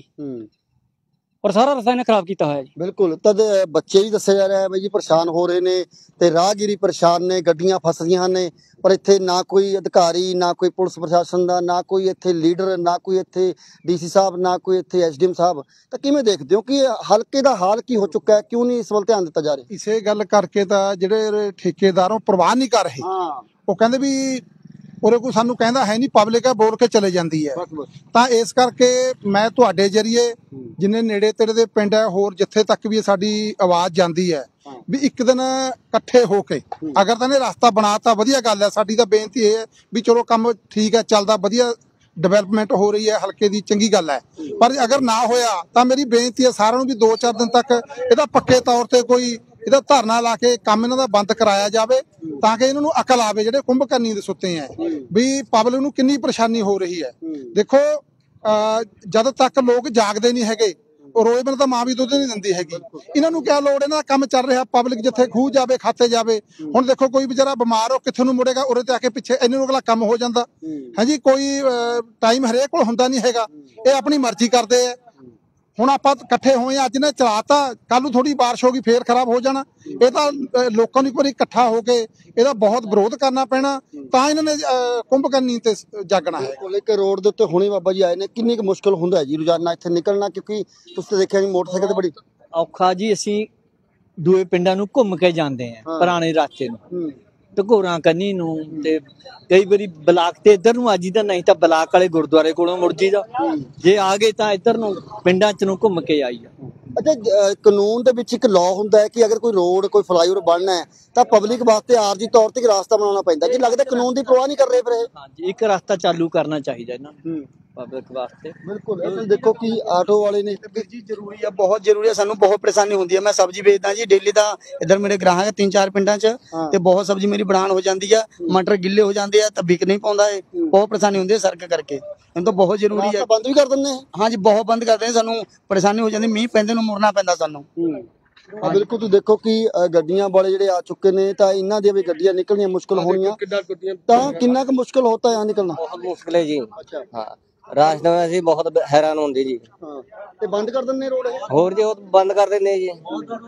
ਔਰ ਸਾਰਾ ਰਸਤਾ ਇਹਨੇ ਖਰਾਬ ਕੀਤਾ ਹੋਇਆ ਜੀ। ਬਿਲਕੁਲ। ਤਦ ਬੱਚੇ ਵੀ ਦੱਸਿਆ ਜਾ ਰਿਹਾ ਹੈ ਬਈ ਜੀ ਪਰੇਸ਼ਾਨ ਹੋ ਰਹੇ ਨੇ ਤੇ ਰਾਹਗੀਰੀ ਪਰੇਸ਼ਾਨ ਨੇ, ਗੱਡੀਆਂ ਫਸਦੀਆਂ ਨੇ, ਪਰ ਇੱਥੇ ਨਾ ਕੋਈ ਅਧਿਕਾਰੀ, ਨਾ ਕੋਈ ਪੁਲਿਸ ਪ੍ਰਸ਼ਾਸਨ ਦਾ, ਨਾ ਕੋਈ ਇੱਥੇ ਲੀਡਰ, ਨਾ ਕੋਈ ਇੱਥੇ ਡੀਸੀ ਸਾਹਿਬ, ਨਾ ਕੋਈ ਇੱਥੇ ਐਸਡੀਐਮ ਸਾਹਿਬ। ਤਾਂ ਕਿਵੇਂ ਦੇਖਦੇ ਹੋ ਕਿ ਹਲਕੇ ਦਾ ਹਾਲ ਕੀ ਹੋ ਚੁੱਕਾ ਹੈ? ਕਿਉਂ ਨਹੀਂ ਇਸ ਵੱਲ ਧਿਆਨ ਦਿੱਤਾ ਜਾ ਰਿਹਾ? ਇਸੇ ਗੱਲ ਕਰਕੇ ਤਾਂ ਜਿਹੜੇ ਠੇਕੇਦਾਰੋਂ ਪ੍ਰਵਾਹ ਨਹੀਂ ਕਰ ਰਹੇ, ਉਹ ਕਹਿੰਦੇ ਵੀ ਉਹਦੇ ਕੋਈ ਸਾਨੂੰ ਕਹਿੰਦਾ ਹੈ ਨਹੀਂ, ਪਬਲਿਕ ਹੈ ਬੋਲ ਕੇ ਚਲੇ ਜਾਂਦੀ ਹੈ। ਤਾਂ ਇਸ ਕਰਕੇ ਮੈਂ ਤੁਹਾਡੇ ਜਰੀਏ ਜਿੰਨੇ ਨੇੜੇ ਤੇੜੇ ਦੇ ਪਿੰਡ ਹੈ, ਹੋਰ ਜਿੱਥੇ ਤੱਕ ਵੀ ਸਾਡੀ ਆਵਾਜ਼ ਜਾਂਦੀ ਹੈ, ਵੀ ਇੱਕ ਦਿਨ ਇਕੱਠੇ ਹੋ ਕੇ, ਅਗਰ ਤਾਂ ਇਹਨੇ ਰਸਤਾ ਬਣਾਤਾ ਵਧੀਆ ਗੱਲ ਹੈ। ਸਾਡੀ ਤਾਂ ਬੇਨਤੀ ਇਹ ਹੈ ਵੀ ਚਲੋ ਕੰਮ ਠੀਕ ਹੈ, ਚੱਲਦਾ ਵਧੀਆ, ਡਿਵੈਲਪਮੈਂਟ ਹੋ ਰਹੀ ਹੈ ਹਲਕੇ ਦੀ, ਚੰਗੀ ਗੱਲ ਹੈ। ਪਰ ਅਗਰ ਨਾ ਹੋਇਆ ਤਾਂ ਮੇਰੀ ਬੇਨਤੀ ਹੈ ਸਾਰਿਆਂ ਨੂੰ ਵੀ 2-4 ਦਿਨ ਤੱਕ ਇਹਦਾ ਪੱਕੇ ਤੌਰ ਤੇ ਕੋਈ ਇਹਦਾ ਧਰਨਾ ਲਾ ਕੇ ਕੰਮ ਇਹਨਾਂ ਦਾ ਬੰਦ ਕਰਾਇਆ ਜਾਵੇ, ਤਾਂ ਕਿ ਇਹਨਾਂ ਨੂੰ ਅਕਲ ਆਵੇ, ਜਿਹੜੇ ਕੁੰਭਕਰਨੀ ਦੇ ਸੁੱਤੇ ਹੈ, ਵੀ ਪਬਲਿਕ ਨੂੰ ਕਿੰਨੀ ਪਰੇਸ਼ਾਨੀ ਹੋ ਰਹੀ ਹੈ। ਦੇਖੋ ਜਦ ਤੱਕ ਲੋਕ ਜਾਗਦੇ ਨਹੀਂ ਹੈਗੇ, ਰੋਜ਼ ਬਿਨ ਤਾਂ ਮਾਂ ਵੀ ਦੁੱਧ ਨਹੀਂ ਦਿੰਦੀ ਹੈਗੀ। ਇਹਨਾਂ ਨੂੰ ਕਿਆ ਲੋੜ, ਇਹਨਾਂ ਦਾ ਕੰਮ ਚੱਲ ਰਿਹਾ, ਪਬਲਿਕ ਜਿੱਥੇ ਖੂਹ ਜਾਵੇ ਖਾਤੇ ਜਾਵੇ। ਹੁਣ ਦੇਖੋ ਕੋਈ ਵਿਚਾਰਾ ਬਿਮਾਰ ਹੋ ਕਿੱਥੇ ਨੂੰ ਮੁੜੇਗਾ, ਉਰੇ ਤੇ ਆ ਕੇ ਪਿੱਛੇ ਇਹਨੇ ਨੂੰ ਅਗਲਾ ਕੰਮ ਹੋ ਜਾਂਦਾ ਹੈ ਜੀ। ਕੋਈ ਟਾਈਮ ਹਰੇਕ ਕੋਲ ਹੁੰਦਾ ਨਹੀਂ ਹੈਗਾ, ਇਹ ਆਪਣੀ ਮਰਜ਼ੀ ਕਰਦੇ ਆ। ਹੁਣ ਆਪਾਂ ਇਕੱਠੇ ਹੋਏ, ਅੱਜ ਨੇ ਚਲਾਤਾ, ਕੱਲ ਨੂੰ ਥੋੜੀ ਬਾਰਿਸ਼ ਹੋ ਗਈ ਫੇਰ ਖਰਾਬ ਹੋ ਜਾਣਾ। ਇਹ ਤਾਂ ਲੋਕਾਂ ਨੂੰ ਇੱਕ ਵਾਰੀ ਇਕੱਠਾ ਹੋ ਕੇ ਇਹਦਾ ਬਹੁਤ ਵਿਰੋਧ ਕਰਨਾ ਪੈਣਾ, ਤਾਂ ਇਹਨਾਂ ਨੇ ਕੁੰਭਕਰਨੀ ਤੇ ਜਾਗਣਾ ਹੈ। ਇੱਕ ਰੋਡ ਦੇ ਉੱਤੇ ਹੁਣੇ ਬਾਬਾ ਜੀ ਆਏ ਨੇ, ਕਿੰਨੀ ਕੁ ਮੁਸ਼ਕਲ ਹੁੰਦਾ ਹੈ ਜੀ ਰੋਜ਼ਾਨਾ ਇੱਥੇ ਨਿਕਲਣਾ? ਕਿਉਂਕਿ ਤੁਸੀਂ ਤਾਂ ਦੇਖਿਆ ਜੀ ਮੋਟਰਸਾਈਕਲ ਤੇ ਬੜੀ ਔਖਾ ਜੀ। ਅਸੀਂ ਦੂਏ ਪਿੰਡਾਂ ਨੂੰ ਘੁੰਮ ਕੇ ਜਾਂਦੇ ਆ, ਪੁਰਾਣੇ ਰਸਤੇ ਨੂੰ, ਢਕੋਰਾਂ ਕੰਨੀ ਨੂੰ, ਤੇ ਕਈ ਵਾਰੀ ਬਲਾਕ ਤੇ ਇੱਧਰ ਨੂੰ ਆਜੀ ਦਾ, ਨਹੀਂ ਤਾਂ ਬਲਾਕ ਵਾਲੇ ਗੁਰਦੁਆਰੇ ਕੋਲੋਂ ਮੁੜ ਜੀ ਦਾ। ਜੇ ਆ ਗਏ ਤਾਂ ਇੱਧਰ ਨੂੰ ਪਿੰਡਾਂ ਚ ਨੂੰ ਘੁੰਮ ਕੇ ਆਈ ਆ। ਅੱਛਾ, ਕਾਨੂੰਨ ਦੇ ਵਿੱਚ ਇੱਕ ਲਾਅ ਹੁੰਦਾ ਹੈ ਕਿ ਅਗਰ ਕੋਈ ਰੋਡ, ਕੋਈ ਫਲਾਈਓਵਰ ਬਣਨਾ ਹੈ ਤਾਂ ਪਬਲਿਕ ਵਾਸਤੇ ਆਰਜੀ ਤੌਰ ਤੇ ਇੱਕ ਰਾਸਤਾ ਬਣਾਉਣਾ ਪੈਂਦਾ। ਕਿ ਲੱਗਦਾ ਕਾਨੂੰਨ ਦੀ ਪਰਵਾਹ ਨਹੀਂ ਕਰ ਰਹੇ ਫਿਰ ਇਹ? ਹਾਂਜੀ, ਇੱਕ ਰਸਤਾ ਚਾਲੂ ਕਰਨਾ ਚਾਹੀਦਾ ਇਹਨਾਂ ਨੂੰ ਪਬਲਿਕ ਵਾਸਤੇ। ਬਿਲਕੁਲ। ਤੁਸੀਂ ਦੇਖੋ ਕਿ ਆਟੋ ਵਾਲੇ ਨੇ ਜੀ ਜ਼ਰੂਰੀ ਆ, ਬਹੁਤ ਜ਼ਰੂਰੀ ਆ, ਸਾਨੂੰ ਬਹੁਤ ਪਰੇਸ਼ਾਨੀ ਹੁੰਦੀ ਹੈ। ਮੈਂ ਸਬਜ਼ੀ ਵੇਚਦਾ ਜੀ ਡੇਲੀ ਦਾ, ਇੱਧਰ ਮੇਰੇ ਗ੍ਰਾਹਕ 3-4 ਪਿੰਡਾਂ 'ਚ, ਤੇ ਬਹੁਤ ਸਬਜ਼ੀ ਮੇਰੀ ਬਣਾਉਣ ਹੋ ਜਾਂਦੀ ਆ, ਮਟਰ ਗਿੱਲੇ ਹੋ ਜਾਂਦੇ ਆ ਤਾਂ ਵਿਕ ਨਹੀਂ ਪਾਉਂਦਾ। ਇਹ ਬਹੁਤ ਪਰੇਸ਼ਾਨੀ ਹੁੰਦੀ ਹੈ ਸੜਕ ਕਰਕੇ, ਮੈਨੂੰ ਤਾਂ ਬਹੁਤ ਜ਼ਰੂਰੀ ਹੈ। ਬੰਦ ਵੀ ਕਰ ਦਿੰਦੇ? ਹਾਂਜੀ, ਬਹੁਤ ਬੰਦ ਕਰਦੇ, ਸਾਨੂੰ ਪਰੇਸ਼ਾਨੀ ਹੋ ਜਾਂਦੀ, ਮੀਂਹ ਪੈਂਦੇ ਨੂੰ ਮੁੜਨਾ ਪੈਂਦਾ ਸਾਨੂੰ। ਬਿਲਕੁਲ। ਤੁਸੀਂ ਦੇਖੋ ਕਿ ਗੱਡੀਆਂ ਵਾਲੇ ਜਿਹੜੇ ਆ ਚੁੱਕੇ ਨੇ, ਤਾਂ ਇਹਨਾਂ ਦੀਆਂ ਵੀ ਗੱਡੀਆਂ ਨਿਕਲਣੀਆਂ ਮੁਸ਼ਕਲ ਹੋਣੀਆਂ। ਤਾਂ ਕਿੰਨਾ ਕੁ ਮੁਸ਼ਕਲ ਹੋਤਾ ਹੈ ਨਿਕਲਣਾ? ਬਹੁਤ ਮੁਸ਼ਕਿਲ ਹੈ ਜੀ। ਅੱਛਾ, ਹਾਂ, ਰਾਜਸਥਾਨ ਅਸੀਂ ਬਹੁਤ ਹੈਰਾਨ ਹੁੰਦੇ ਜੀ। ਹਾਂ ਤੇ ਬੰਦ ਕਰ ਦਿੰਦੇ ਰੋਡ ਇਹ। ਹੋਰ ਜੀ ਉਹ ਬੰਦ ਕਰ ਦਿੰਦੇ ਜੀ।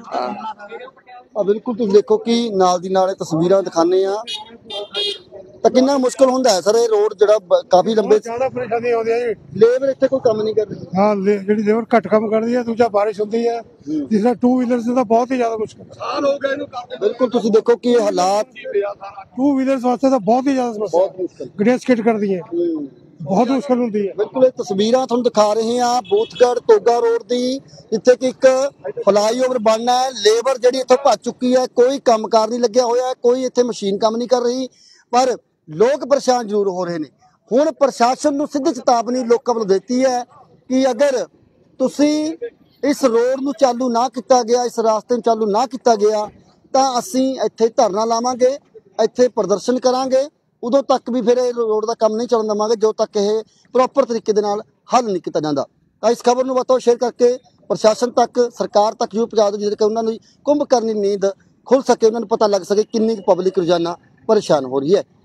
ਆ ਬਿਲਕੁਲ ਤੁਸੀਂ ਦੇਖੋ ਕਿ ਨਾਲ ਦੀ ਨਾਲ ਇਹ ਤਸਵੀਰਾਂ ਦਿਖਾਣੇ ਆ ਤਾਂ ਕਿੰਨਾ ਮੁਸ਼ਕਲ ਹੁੰਦਾ ਹੈ ਸਰ ਇਹ ਰੋਡ ਜਿਹੜਾ ਕਾਫੀ ਲੰਬੇ ਜ਼ਿਆਦਾ ਪਰੇਸ਼ਾਨੀ ਆਉਂਦੀ ਹੈ ਜੀ। ਲੇਬਰ ਇੱਥੇ ਕੋਈ ਕੰਮ ਨਹੀਂ ਕਰ ਰਹੀ। ਹਾਂ ਜਿਹੜੀ ਲੇਬਰ ਘੱਟ ਕੰਮ ਕਰਦੀ ਹੈ, ਦੂਜਾ ਬਾਰਿਸ਼ ਹੁੰਦੀ ਹੈ ਜਿਸ ਤਰ੍ਹਾਂ 2 ਵੀਲਰਸ ਦਾ ਬਹੁਤ ਹੀ ਜ਼ਿਆਦਾ ਮੁਸ਼ਕਲ ਸਾਲ ਹੋ ਗਏ ਇਹਨੂੰ ਕਰਦੇ। ਬਿਲਕੁਲ ਤੁਸੀਂ ਦੇਖੋ ਕਿ ਇਹ ਹਾਲਾਤ 2 ਵੀਲਰਸ ਵਾਸਤੇ ਤਾਂ ਬਹੁਤ ਹੀ ਜ਼ਿਆਦਾ ਸਮੱਸਿਆ, ਬਹੁਤ ਮੁਸ਼ਕਲ ਗੱਡੀਆਂ ਸਕਿਡ ਕਰਦੀਆਂ, ਬਹੁਤ ਮੁਸ਼ਕਲ ਹੁੰਦੀ ਹੈ। ਬਿਲਕੁਲ ਇਹ ਤਸਵੀਰਾਂ ਤੁਹਾਨੂੰ ਦਿਖਾ ਰਹੇ ਹਾਂ ਬੂਥਗੜ੍ਹ ਤੋਗਾ ਰੋਡ ਦੀ, ਜਿੱਥੇ ਕਿ ਇੱਕ ਫਲਾਈਓਵਰ ਬਣਨਾ ਹੈ। ਲੇਬਰ ਜਿਹੜੀ ਇੱਥੋਂ ਭੱਜ ਚੁੱਕੀ ਹੈ, ਕੋਈ ਕੰਮਕਾਰ ਨਹੀਂ ਲੱਗਿਆ ਹੋਇਆ, ਕੋਈ ਇੱਥੇ ਮਸ਼ੀਨ ਕੰਮ ਨਹੀਂ ਕਰ ਰਹੀ, ਪਰ ਲੋਕ ਪਰੇਸ਼ਾਨ ਜ਼ਰੂਰ ਹੋ ਰਹੇ ਨੇ। ਹੁਣ ਪ੍ਰਸ਼ਾਸਨ ਨੂੰ ਸਿੱਧੀ ਚੇਤਾਵਨੀ ਲੋਕਾਂ ਵੱਲੋਂ ਦਿੱਤੀ ਹੈ ਕਿ ਅਗਰ ਤੁਸੀਂ ਇਸ ਰੋਡ ਨੂੰ ਚਾਲੂ ਨਾ ਕੀਤਾ ਗਿਆ, ਇਸ ਰਾਸਤੇ ਨੂੰ ਚਾਲੂ ਨਾ ਕੀਤਾ ਗਿਆ ਤਾਂ ਅਸੀਂ ਇੱਥੇ ਧਰਨਾ ਲਾਵਾਂਗੇ, ਇੱਥੇ ਪ੍ਰਦਰਸ਼ਨ ਕਰਾਂਗੇ। ਉਦੋਂ ਤੱਕ ਵੀ ਫਿਰ ਇਹ ਰੋਡ ਦਾ ਕੰਮ ਨਹੀਂ ਚੱਲਣ ਦੇਵਾਂਗੇ ਜਦੋਂ ਤੱਕ ਇਹ ਪ੍ਰੋਪਰ ਤਰੀਕੇ ਦੇ ਨਾਲ ਹੱਲ ਨਹੀਂ ਕੀਤਾ ਜਾਂਦਾ। ਤਾਂ ਇਸ ਖਬਰ ਨੂੰ ਵੱਧ ਤੋਂ ਵੱਧ ਸ਼ੇਅਰ ਕਰਕੇ ਪ੍ਰਸ਼ਾਸਨ ਤੱਕ, ਸਰਕਾਰ ਤੱਕ ਜ਼ਰੂਰ ਪਹੁੰਚਾ ਦਿਓ, ਜਿਹਦੇ ਕਿ ਉਹਨਾਂ ਦੀ ਕੁੰਭਕਰਨੀ ਨੀਂਦ ਖੁੱਲ ਸਕੇ, ਉਹਨਾਂ ਨੂੰ ਪਤਾ ਲੱਗ ਸਕੇ ਕਿੰਨੀ ਪਬਲਿਕ ਰੋਜ਼ਾਨਾ ਪਰੇਸ਼ਾਨ ਹੋ ਰਹੀ ਹੈ।